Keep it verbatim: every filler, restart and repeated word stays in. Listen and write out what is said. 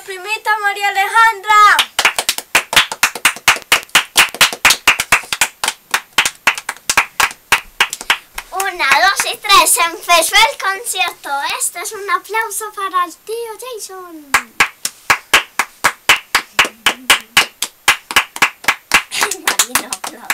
primita María Alejandra. Una, dos y tres, empezó el concierto. Este es un aplauso para el tío Jason. Marino, aplauso.